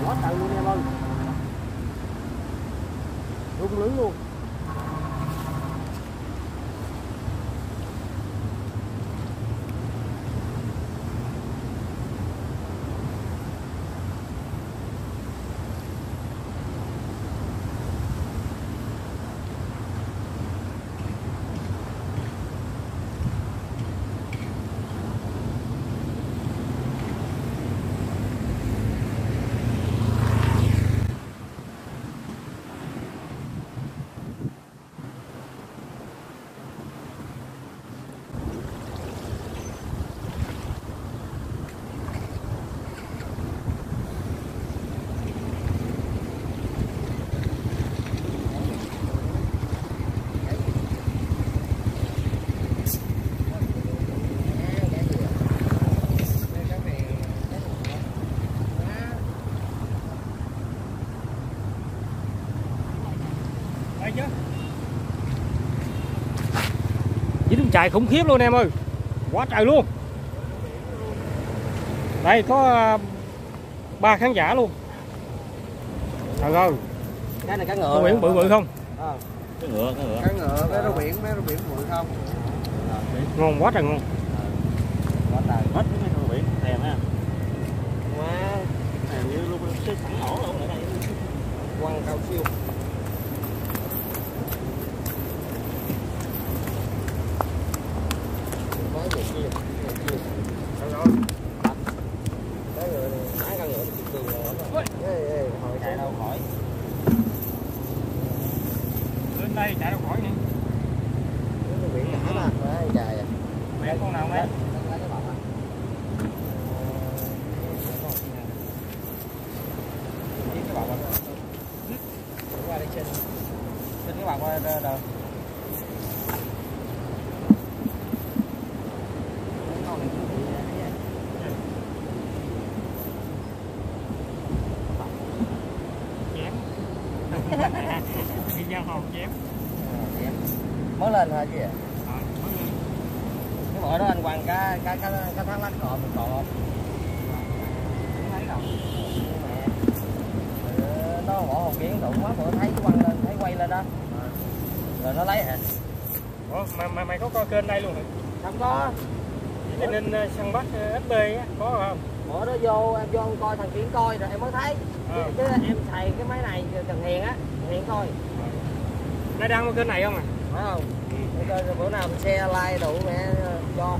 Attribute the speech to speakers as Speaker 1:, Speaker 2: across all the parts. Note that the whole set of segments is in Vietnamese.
Speaker 1: Quá trời luôn em ơi. Rung lưới luôn. Chạy khủng khiếp luôn em ơi, quá trời luôn. Đây có 3 khán giả luôn. Trời ơi,
Speaker 2: cái này cá ngựa.
Speaker 1: Cá biển bự bự không?
Speaker 2: Cá ngựa, cá ngựa, bé rau biển bự không?
Speaker 1: Ngon quá trời ngon.
Speaker 2: Quá trời, hết cái rau biển thèm ha. Wow, thèm như luôn sẵn ổ luôn ở đây. Quăng cao siêu. Chạy đâu khỏi.
Speaker 1: Lên đây chạy đâu khỏi nè.
Speaker 2: Biển nhỏ đó, đấy dài à.
Speaker 1: Mẹ con nào đấy?
Speaker 2: Cái bọc qua đây trên cái bọc qua đâu.
Speaker 1: Đi giao hồn chém.
Speaker 2: Mới lên hả chứ ạ? Cái bữa đó anh quăng cá thác lát cọp còn không? Không thấy đâu. Nó bỏ hồn kiến đụng quá, bữa thấy quăng lên, thấy quay lên đó. Rồi nó lấy hả?
Speaker 1: Ủa, mày có coi kênh đây luôn hả?
Speaker 2: Không có.
Speaker 1: Cho nên săn bắt FB á, có không?
Speaker 2: Bữa đó vô em coi thằng Kiến coi rồi em mới thấy. Chứ em xài cái máy này Trần Hiền á, Hiền coi.
Speaker 1: Nó đăng qua kênh này không à?
Speaker 2: Phải không? Coi bữa nào mình xe like đủ mẹ cho.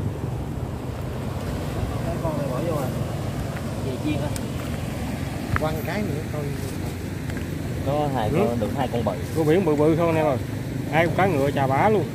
Speaker 2: Cái con này bỏ vô rồi. Gì chiên á. Quăng cái nữa thôi. Có được 2 con bự.
Speaker 1: Rau biển bự bự không em ơi. 2 con cá ngựa chà bá luôn.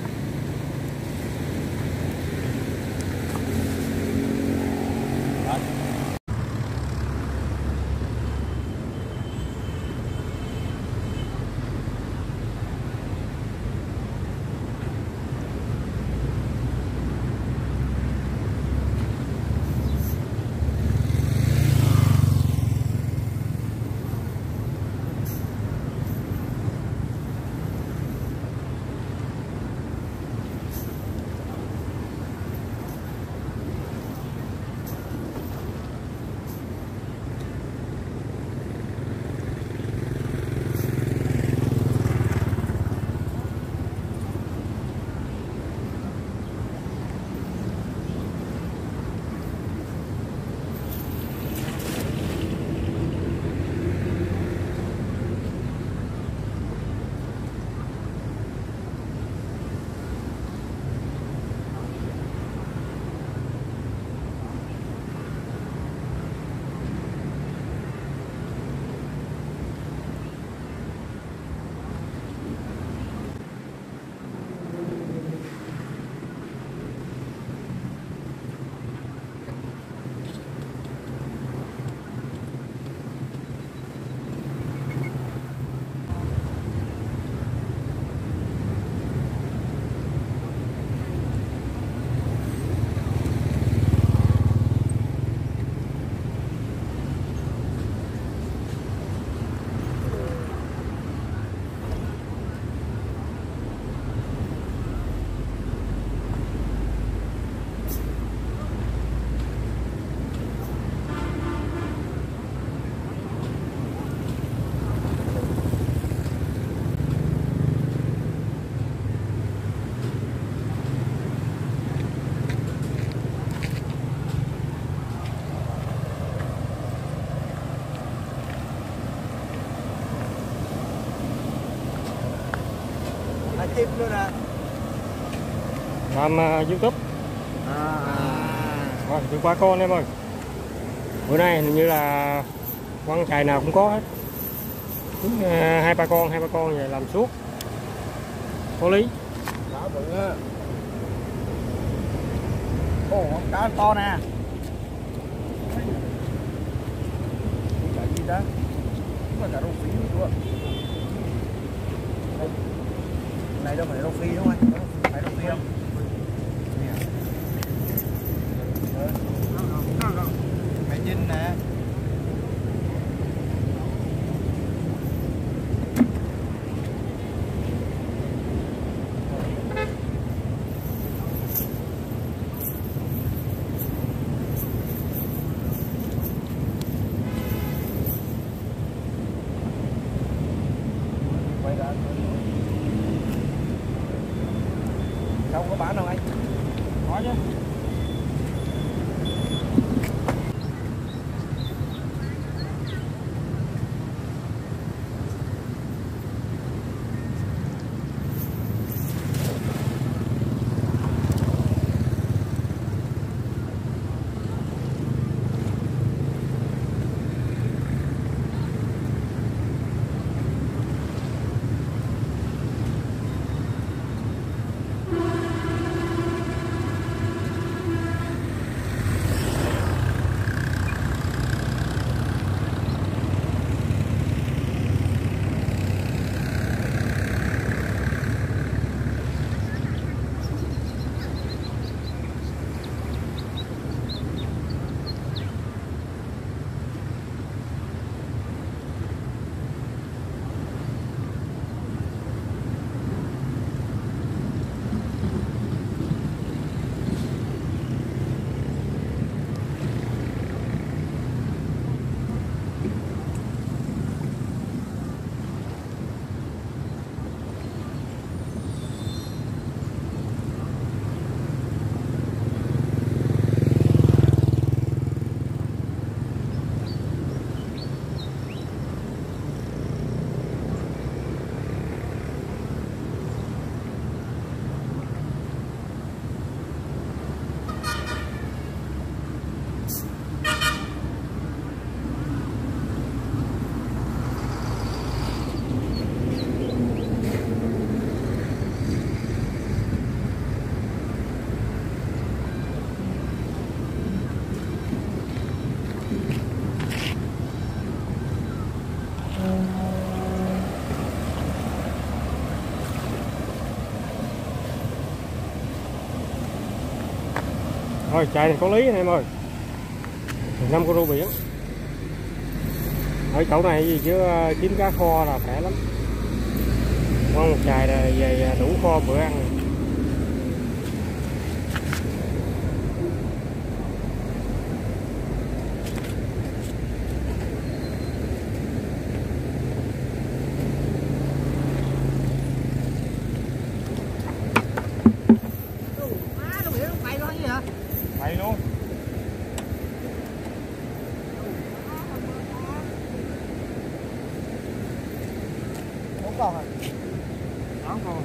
Speaker 2: chim luôn nè.
Speaker 1: Làm YouTube. Rồi, được 3 con em ơi. Bữa nay hình như là quăng chài nào cũng có hết. Hai ba con vậy làm suốt. Có lý.
Speaker 2: Cá bự á. Ồ, con cá to nè. Cái gì đó? Nó cả rô phí luôn. Này đâu phải rô phi đúng không anh? Phải rô phi không? Mẹ Trinh nè. Không có bán đâu anh?
Speaker 1: Có chứ. Thôi chài này có lý anh em ơi. 5 con rô biển. Ở chỗ này gì chứ kiếm cá kho là khỏe lắm. Ngon một chài là về đủ kho bữa ăn. Mày luôn.
Speaker 2: Không còn à?
Speaker 1: Đó còn.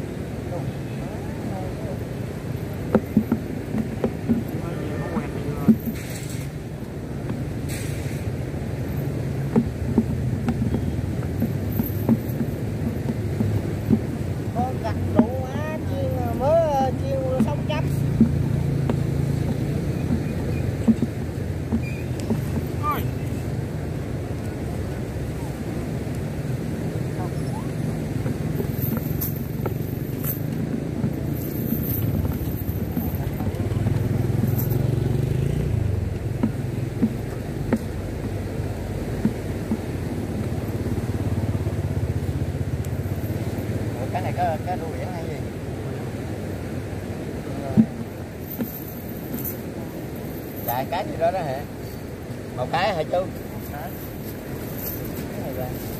Speaker 2: Con gặt đủ á, chiên mới chiên xong chấm. Cái này cái đuôi biển hay gì? Chạy cái gì đó đó hả? Một cái hả chú? Một cái. Cái này là